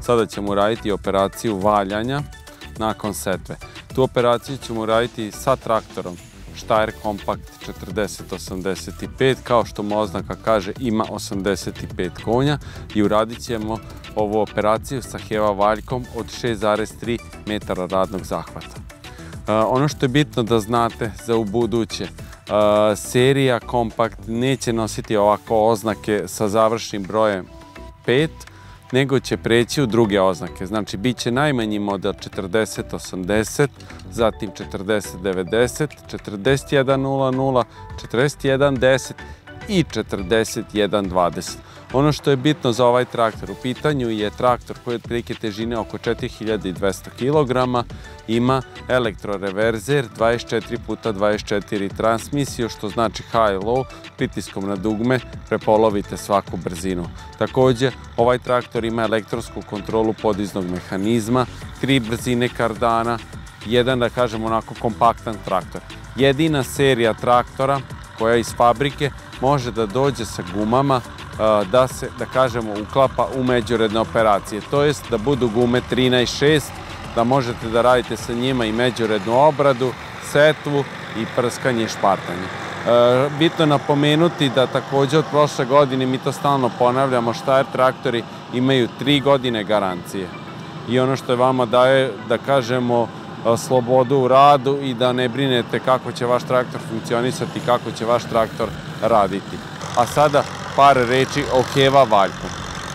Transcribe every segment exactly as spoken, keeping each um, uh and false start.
Sada ćemo uraditi operaciju valjanja nakon setve. Tu operaciju ćemo uraditi sa traktorom Steyr Compact četrdeset osamdeset pet, kao što mu oznaka kaže ima osamdeset pet konja, i uradit ćemo ovu operaciju sa Heva valjkom od šest zarez tri metara radnog zahvata. Ono što je bitno da znate za ubuduće, serija Compact neće nositi ovako oznake sa završnim brojem pet, nego će preći u druge oznake. Znači, bit će najmanji model četrdeset osamdeset, zatim četrdeset devedeset, četrdeset jedan nula nula, četrdeset jedan deset i četrdeset jedan dvadeset. Ono što je bitno za ovaj traktor, u pitanju je traktor koji je otprilike težine oko četiri hiljade dvesta kilograma, ima elektroreverzer dvadeset četiri puta dvadeset četiri transmisiju, što znači high low, pritiskom na dugme prepolovite svaku brzinu. Također, ovaj traktor ima elektronsku kontrolu podiznog mehanizma, tri brzine kardana, jedan, da kažemo, onako kompaktan traktor. Jedina serija traktora koja iz fabrike može da dođe sa gumama da se, da kažemo, uklapa u međuredne operacije. To jest da budu gume trinaest šest, da možete da radite sa njima i međurednu obradu, setvu i prskanje i špartanje. Bitno je napomenuti da također od prošle godine, mi to stalno ponavljamo, Steyr traktori imaju tri godine garancije. I ono što je vama daje, da kažemo, slobodu u radu i da ne brinete kako će vaš traktor funkcionisati, kako će vaš traktor raditi. A sada par reči o Heva valjku.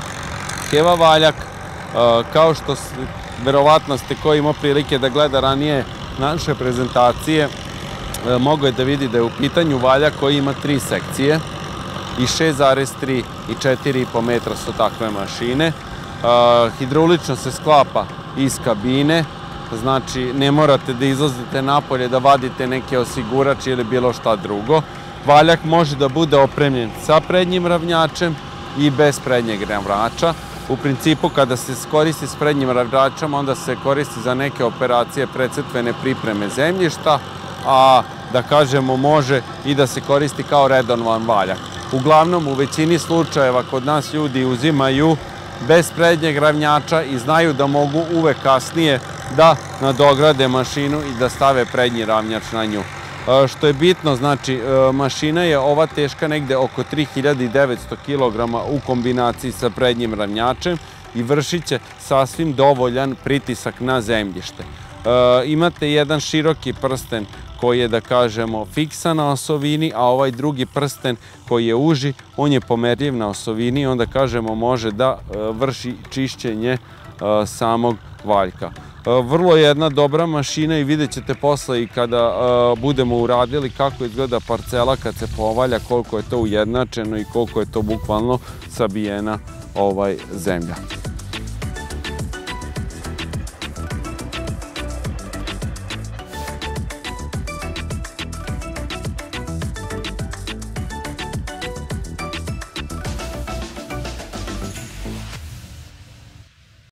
Heva valjak, kao što verovatno ste ko imao prilike da gleda ranije naše prezentacije, mogo je da vidi da je u pitanju valjak koji ima tri sekcije i šest zarez tri i četiri i po metra su takve mašine. Hidraulično se sklapa iz kabine, znači ne morate da izlazite napolje da vadite neke osigurače ili bilo šta drugo. Valjak može da bude opremljen sa prednjim ravnjačem i bez prednjeg ravnjača. U principu, kada se koristi s prednjim ravnjačem, onda se koristi za neke operacije predsetvene pripreme zemljišta, a da kažemo može i da se koristi kao redovan valjak. Uglavnom, u većini slučajeva kod nas ljudi uzimaju bez prednjeg ravnjača i znaju da mogu uvek kasnije da nadograde mašinu i da stave prednji ravnjač na nju. Što je bitno, znači, mašina je ova teška negde oko tri hiljade devetsto kilograma u kombinaciji sa prednjim ravnjačem i vršit će sasvim dovoljan pritisak na zemljište. Imate jedan široki prsten koji je, da kažemo, fiksan na osovini, a ovaj drugi prsten koji je uži, on je pomerljiv na osovini i onda, kažemo, može da vrši čišćenje samog valjka. Vrlo je jedna dobra mašina i vidjet ćete posle i kada budemo uradili kako izgleda parcela kad se povalja, koliko je to ujednačeno i koliko je to bukvalno sabijena zemlja.